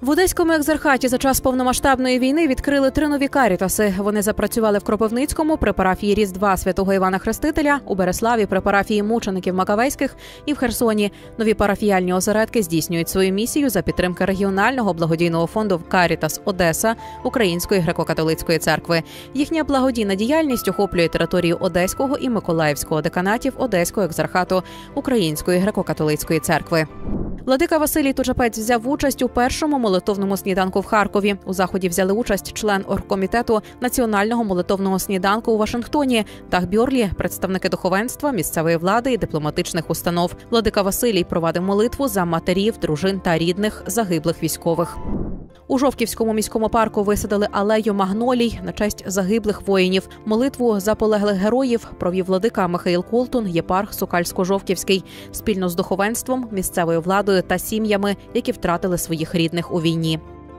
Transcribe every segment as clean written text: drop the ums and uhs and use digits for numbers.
В Одеському екзархаті за час повномасштабної війни відкрили 3 нові карітаси. Вони запрацювали в Кропивницькому при парафії Різдва Святого Івана Хрестителя, у Береславі при парафії мучеників Макавейських і в Херсоні. Нові парафіяльні осередки здійснюють свою місію за підтримки регіонального благодійного фонду «Карітас Одеса» Української греко-католицької церкви. Їхня благодійна діяльність охоплює територію Одеського і Миколаївського деканатів Одеського екзархату Української греко-католицької церкви. Владика Василій Точапець взяв участь у першому молитовному сніданку в Харкові. У заході взяли участь член оргкомітету Національного молитовного сніданку у Вашингтоні, Тах Бьорлі, представники духовенства, місцевої влади і дипломатичних установ. Владика Василій провадив молитву за матерів, дружин та рідних загиблих військових. У Жовківському міському парку висадили алею магнолій на честь загиблих воїнів. Молитву за полеглих героїв провів владика Михаїл Колтун, єпарх Сокальсько-Жовківський, спільно з духовенством, місцевою владою та сім'ями, які втратили своїх рідних у війні.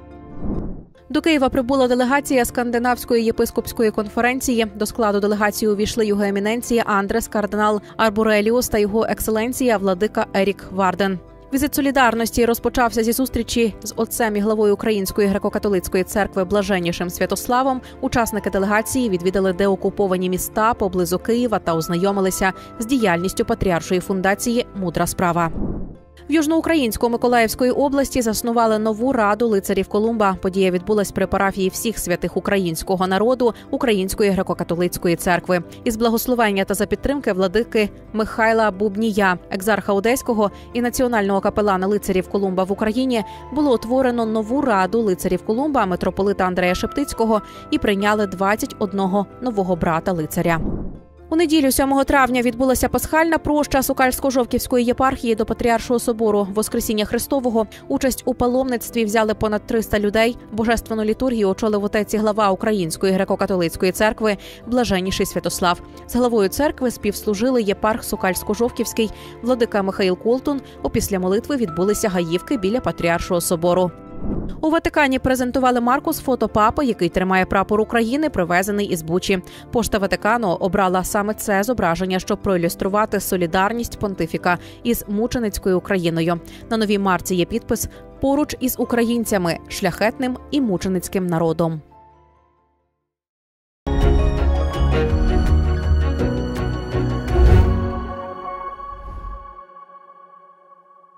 До Києва прибула делегація Скандинавської єпископської конференції. До складу делегації увійшли його еміненція Андрес кардинал Арбуреліус та його екселенція владика Ерік Варден. Візит солідарності розпочався зі зустрічі з отцем і главою Української греко-католицької церкви Блаженнішим Святославом. Учасники делегації відвідали деокуповані міста поблизу Києва та ознайомилися з діяльністю Патріаршої фундації «Мудра справа». В Южноукраїнсько-Миколаївської області заснували нову раду лицарів Колумба. Подія відбулась при парафії всіх святих українського народу Української греко-католицької церкви. Із благословення та за підтримки владики Михайла Бубнія, екзарха Одеського і національного капелана лицарів Колумба в Україні, було утворено нову раду лицарів Колумба митрополита Андрея Шептицького і прийняли 21 нового брата-лицаря. У неділю 7 травня відбулася пасхальна проща Сокальсько-Жовківської єпархії до Патріаршого собору Воскресіння Христового. Участь у паломництві взяли понад 300 людей. Божественну літургію очолив отець і глава Української греко-католицької церкви Блаженніший Святослав. З главою церкви співслужили єпарх Сокальсько-Жовківський, владика Михаїл Колтун. Опісля молитви відбулися гаївки біля Патріаршого собору. У Ватикані презентували марку з фото папи, який тримає прапор України, привезений із Бучі. Пошта Ватикану обрала саме це зображення, щоб проілюструвати солідарність понтифіка із мученицькою Україною. На новій марці є підпис «Поруч із українцями, шляхетним і мученицьким народом».